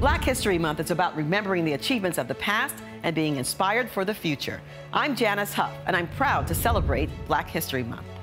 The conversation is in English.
Black History Month is about remembering the achievements of the past and being inspired for the future. I'm Janice Huff, and I'm proud to celebrate Black History Month.